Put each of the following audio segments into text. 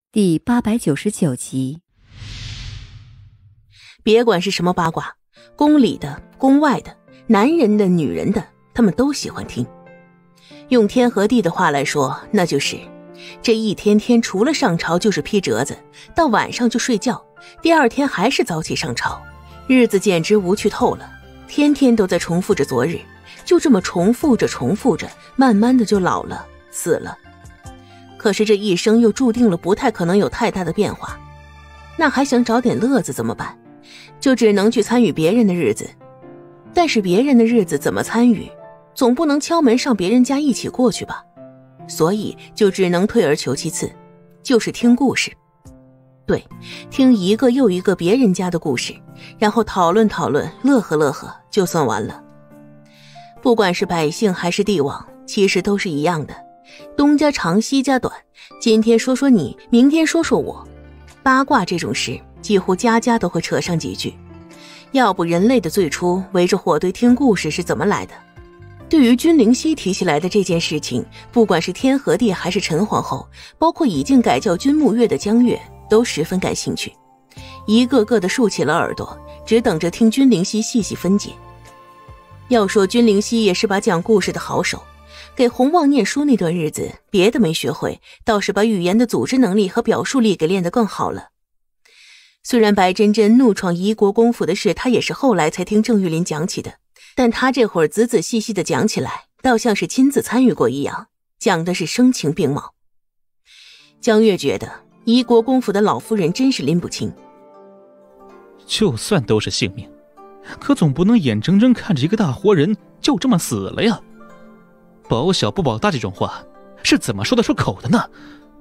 第899集。 别管是什么八卦，宫里的、宫外的，男人的、女人的，他们都喜欢听。用天和地的话来说，那就是这一天天除了上朝就是批折子，到晚上就睡觉，第二天还是早起上朝，日子简直无趣透了，天天都在重复着昨日，就这么重复着，慢慢的就老了，死了。可是这一生又注定了不太可能有太大的变化，那还想找点乐子怎么办？就只能去参与别人的日子。但是别人的日子怎么参与？总不能敲门上别人家一起过去吧？所以就只能退而求其次，就是听故事。对，听一个又一个别人家的故事，然后讨论，乐呵就算完了。不管是百姓还是帝王，其实都是一样的，东家长西家短，今天说说你，明天说说我。八卦这种事几乎家家都会扯上几句。要不人类的最初围着火堆听故事是怎么来的？对于君灵溪提起来的这件事情，不管是天和地还是陈皇后，包括已经改叫君沐月的江月，都十分感兴趣，一个个的竖起了耳朵，只等着听君灵溪细细分解。要说君灵溪也是把讲故事的好手，给洪旺念书那段日子，别的没学会，倒是把语言的组织能力和表述力给练得更好了。虽然白真真怒闯夷国公府的事，他也是后来才听郑玉林讲起的，但他这会儿仔仔细细的讲起来，倒像是亲自参与过一样，讲的是声情并茂。江月觉得夷国公府的老夫人真是拎不清， 就算都是性命，可总不能眼睁睁看着一个大活人就这么死了呀。保小不保大这种话是怎么说得出口的呢？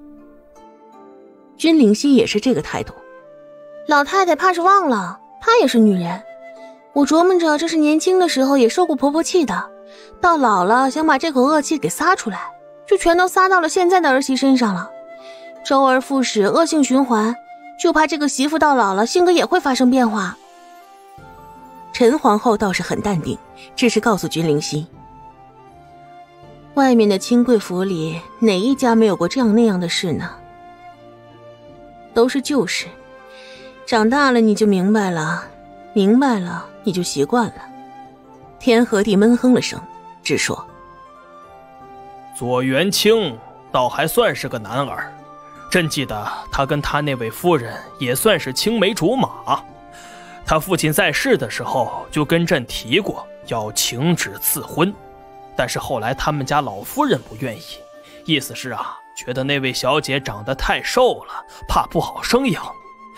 君灵溪也是这个态度。 老太太怕是忘了，她也是女人。我琢磨着这是年轻的时候也受过婆婆气的，到老了想把这口恶气给撒出来，就全都撒到了现在的儿媳身上了。周而复始，恶性循环，就怕这个媳妇到老了性格也会发生变化。 陈皇后倒是很淡定，只是告诉君灵溪，外面的清贵府里哪一家没有过这样那样的事呢？都是旧事，长大了你就明白了，明白了你就习惯了。天和地闷哼了声，只说左元清倒还算是个男儿，朕记得他跟他那位夫人也算是青梅竹马。他父亲在世的时候就跟朕提过要请旨赐婚，但是后来他们家老夫人不愿意，意思是觉得那位小姐长得太瘦了，怕不好生养。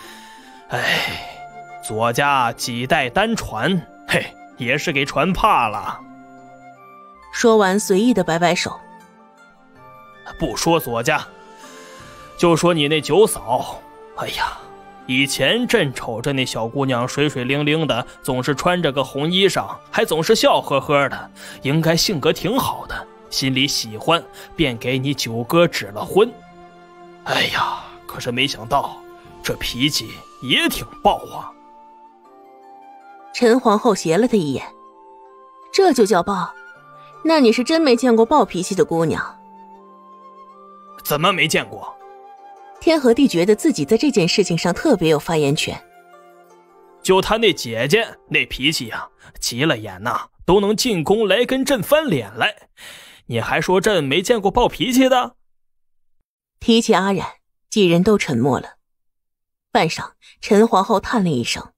左家几代单传，也是给传怕了。 说完随意的摆摆手。 不说左家，就说你那九嫂，以前朕瞅着那小姑娘水水灵灵的，总是穿着个红衣裳，还总是笑呵呵的，应该性格挺好的，心里喜欢，便给你九哥指了婚。可是没想到这脾气也挺暴啊。 陈皇后斜了他一眼，这就叫暴？那你是真没见过暴脾气的姑娘。 怎么没见过？ 天和地觉得自己在这件事情上特别有发言权。 就他那姐姐那脾气急了眼都能进宫来跟朕翻脸来，你还说朕没见过暴脾气的？ 提起阿染，几人都沉默了。半晌，陈皇后叹了一声，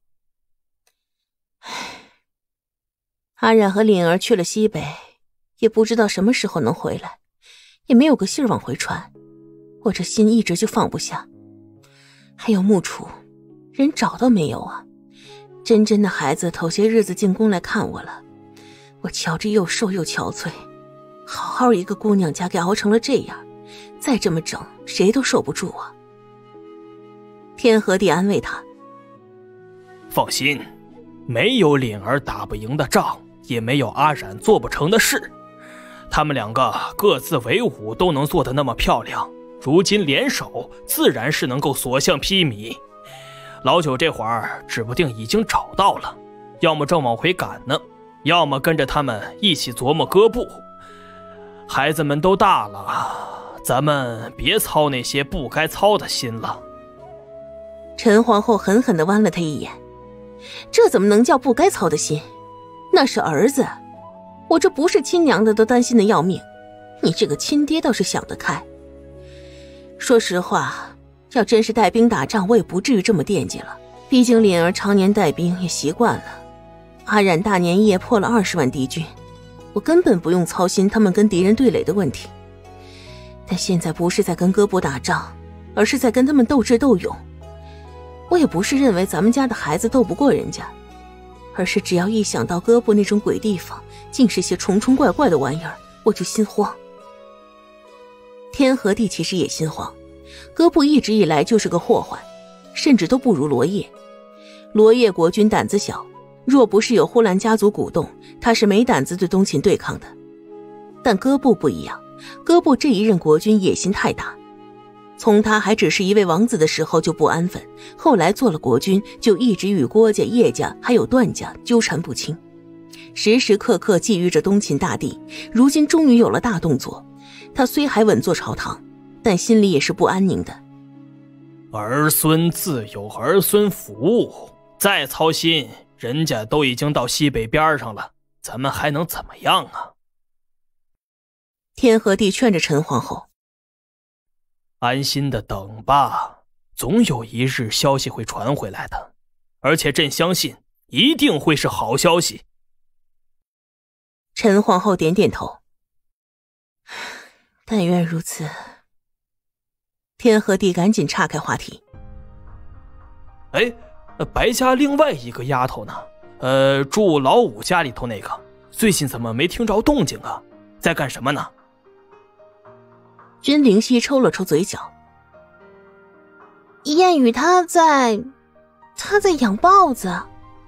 阿染和敏儿去了西北，也不知道什么时候能回来，也没有个信儿往回传，我这心一直就放不下。还有木楚，人找到没有啊？真真的孩子头些日子进宫来看我了，我瞧着又瘦又憔悴，好好一个姑娘家给熬成了这样，再这么整谁都受不住啊。天和地安慰他， 放心，没有凛儿打不赢的仗，也没有阿染做不成的事。他们两个各自为伍都能做得那么漂亮，如今联手自然是能够所向披靡。老九这会儿指不定已经找到了，要么正往回赶呢，要么跟着他们一起琢磨割布。孩子们都大了， 咱们别操那些不该操的心了。 陈皇后狠狠地剜了他一眼，这怎么能叫不该操的心？那是儿子，我这不是亲娘的都担心的要命，你这个亲爹倒是想得开。说实话，要真是带兵打仗，我也不至于这么惦记了，毕竟凛儿常年带兵也习惯了。阿冉大年夜破了20万敌军，我根本不用操心他们跟敌人对垒的问题。但现在不是在跟哥布打仗，而是在跟他们斗智斗勇。我也不是认为咱们家的孩子斗不过人家，而是只要一想到哥布那种鬼地方尽是些虫虫怪怪的玩意儿，我就心慌。天和地其实也心慌，哥布一直以来就是个祸患，甚至都不如罗叶。罗叶国君胆子小，若不是有呼兰家族鼓动，他是没胆子对东秦对抗的。但哥布不一样，哥布这一任国君野心太大，从他还只是一位王子的时候就不安分，后来做了国君就一直与郭家、叶家还有段家纠缠不清，时时刻刻觊觎着东秦大地。如今终于有了大动作，他虽还稳坐朝堂，但心里也是不安宁的。 儿孙自有儿孙福，再操心，人家都已经到西北边上了，咱们还能怎么样啊？ 天和地劝着陈皇后， 安心的等吧，总有一日消息会传回来的，而且朕相信一定会是好消息。 陈皇后点点头，但愿如此。天和地赶紧岔开话题。 哎，白家另外一个丫头呢？住老五家里头那个，最近怎么没听着动静啊？在干什么呢？ 君灵溪抽了抽嘴角。 燕羽他在养豹子。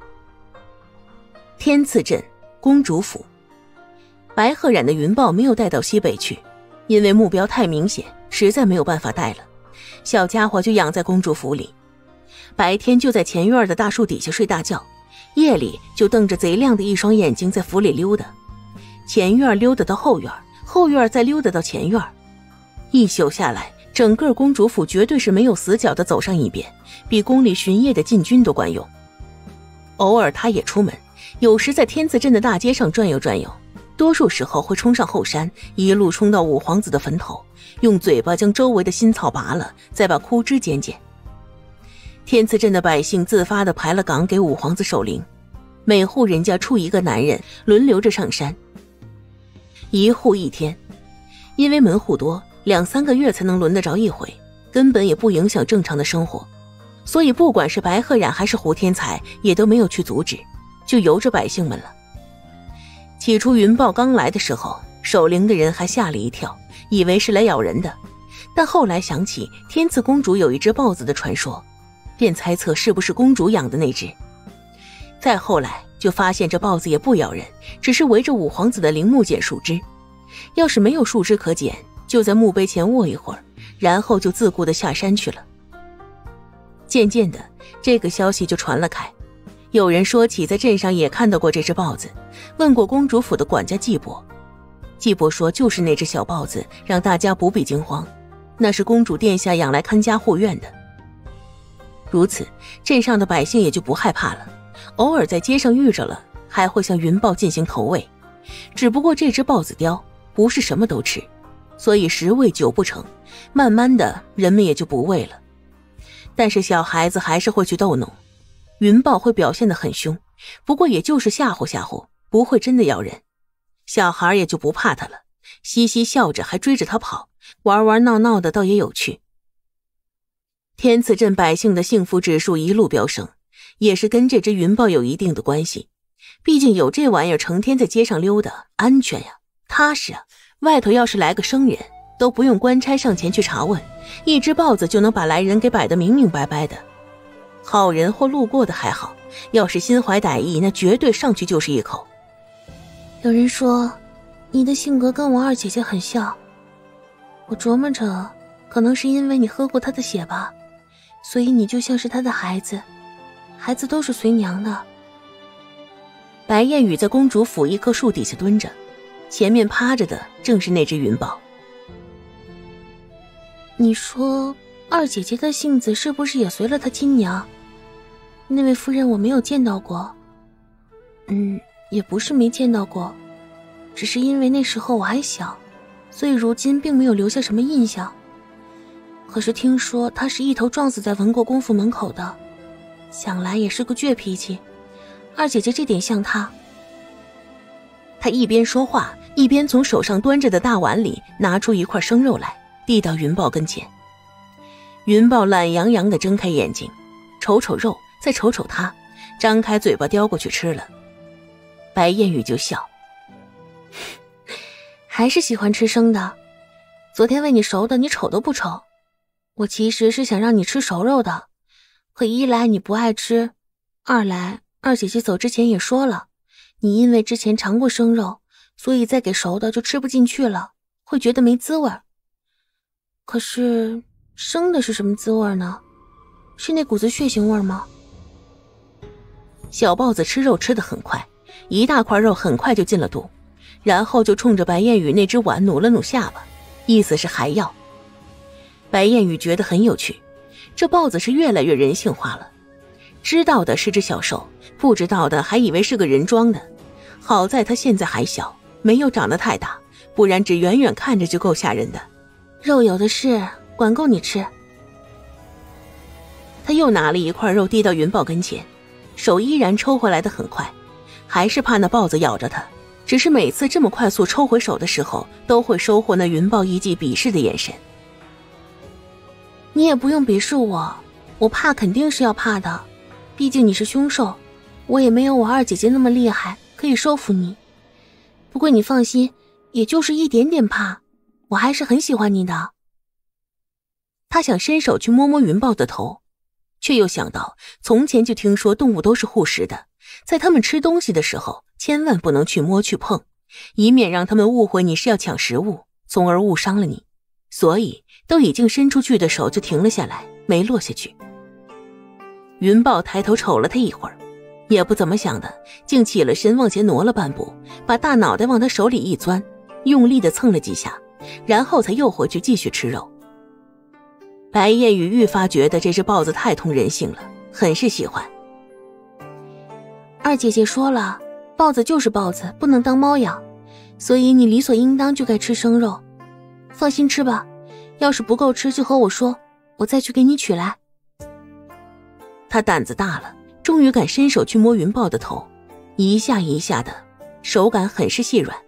天赐镇公主府，白鹤染的云豹没有带到西北去，因为目标太明显，实在没有办法带了。小家伙就养在公主府里，白天就在前院的大树底下睡大觉，夜里就瞪着贼亮的一双眼睛在府里溜达，前院溜达到后院，后院再溜达到前院。一宿下来，整个公主府绝对是没有死角的走上一遍，比宫里巡夜的禁军都管用。偶尔他也出门，有时在天赐镇的大街上转悠转悠，多数时候会冲上后山，一路冲到五皇子的坟头，用嘴巴将周围的新草拔了，再把枯枝捡捡。天赐镇的百姓自发地排了岗给五皇子守灵，每户人家出一个男人，轮流着上山，一户一天，因为门户多，2-3个月才能轮得着一回，根本也不影响正常的生活，所以不管是白鹤染还是胡天才也都没有去阻止，就由着百姓们了。起初云豹刚来的时候，守灵的人还吓了一跳，以为是来咬人的，但后来想起天赐公主有一只豹子的传说，便猜测是不是公主养的那只。再后来就发现这豹子也不咬人，只是围着五皇子的陵墓捡树枝，要是没有树枝可捡，就在墓碑前卧一会儿，然后就自顾地下山去了。渐渐的，这个消息就传了开，有人说起在镇上也看到过这只豹子，问过公主府的管家季伯，季伯说就是那只小豹子让大家不必惊慌，那是公主殿下养来看家护院的。如此，镇上的百姓也就不害怕了，偶尔在街上遇着了，还会向云豹进行投喂。只不过这只豹子雕不是什么都吃，所以10喂9不成，慢慢的人们也就不喂了。但是小孩子还是会去逗弄，云豹会表现得很凶，不过也就是吓唬吓唬，不会真的咬人。小孩也就不怕他了，嘻嘻笑着还追着他跑，玩玩闹闹的倒也有趣。天赐镇百姓的幸福指数一路飙升，也是跟这只云豹有一定的关系，毕竟有这玩意儿成天在街上溜达，安全呀，踏实啊。外头要是来个生人，都不用官差上前去查问，一只豹子就能把来人给摆得明明白白的。好人或路过的还好，要是心怀歹意，那绝对上去就是一口。 有人说你的性格跟我二姐姐很像，我琢磨着可能是因为你喝过她的血吧，所以你就像是她的孩子，孩子都是随娘的。 白燕羽在公主府一棵树底下蹲着，前面趴着的正是那只云豹。 你说二姐姐的性子是不是也随了她亲娘？那位夫人我没有见到过。也不是没见到过，只是因为那时候我还小，所以如今并没有留下什么印象。可是听说她是一头撞死在文国公府门口的，想来也是个倔脾气。二姐姐这点像她。 他一边说话，一边从手上端着的大碗里拿出一块生肉来，递到云豹跟前。云豹懒洋洋地睁开眼睛，瞅瞅肉，再瞅瞅他，张开嘴巴叼过去吃了。白燕雨就笑， 还是喜欢吃生的。昨天喂你熟的，你瞅都不瞅。我其实是想让你吃熟肉的，可一来你不爱吃，二来二姐姐走之前也说了，你因为之前尝过生肉，所以再给熟的就吃不进去了，会觉得没滋味。可是生的是什么滋味呢？是那股子血腥味吗？ 小豹子吃肉吃得很快，一大块肉很快就进了肚，然后就冲着白燕雨那只碗努了努下巴，意思是还要。白燕雨觉得很有趣，这豹子是越来越人性化了。知道的是只小兽，不知道的还以为是个人装的。好在他现在还小，没有长得太大，不然只远远看着就够吓人的。 肉有的是，管够你吃。 他又拿了一块肉递到云豹跟前，手依然抽回来的很快，还是怕那豹子咬着他，只是每次这么快速抽回手的时候，都会收获那云豹一记鄙视的眼神。 你也不用鄙视我，我怕肯定是要怕的，毕竟你是凶兽，我也没有我二姐姐那么厉害，可以收服你。不过你放心，也就是一点点怕，我还是很喜欢你的。 他想伸手去摸摸云豹的头，却又想到从前就听说动物都是护食的，在他们吃东西的时候千万不能去摸去碰，以免让他们误会你是要抢食物，从而误伤了你。所以都已经伸出去的手就停了下来，没落下去。云豹抬头瞅了他一会儿，也不怎么想的，竟起了身往前挪了半步，把大脑袋往他手里一钻，用力地蹭了几下，然后才又回去继续吃肉。白燕雨愈发觉得这只豹子太通人性了，很是喜欢。 二姐姐说了，豹子就是豹子，不能当猫养，所以你理所应当就该吃生肉。放心吃吧，要是不够吃就和我说，我再去给你取来。 他胆子大了，终于敢伸手去摸云豹的头，一下一下的，手感很是细软。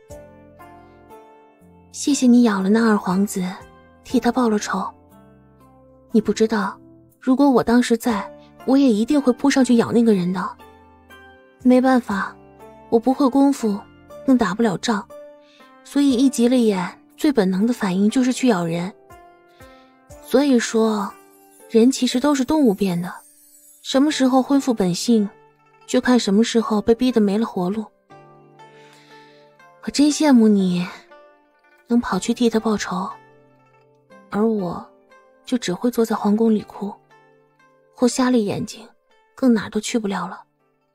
谢谢你养了那二皇子，替他报了仇。你不知道，如果我当时在，我也一定会扑上去咬那个人的。没办法，我不会功夫，更打不了仗，所以一急了眼，最本能的反应就是去咬人。所以说，人其实都是动物变的，什么时候恢复本性，就看什么时候被逼得没了活路。我真羡慕你，能跑去替他报仇，而我就只会坐在皇宫里哭，或瞎了眼睛，更哪儿都去不了了。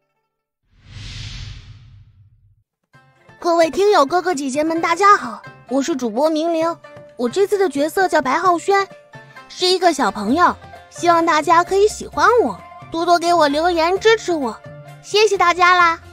各位听友哥哥姐姐们大家好，我是主播明玲，我这次的角色叫白浩轩，是一个小朋友，希望大家可以喜欢我，多多给我留言支持我，谢谢大家啦。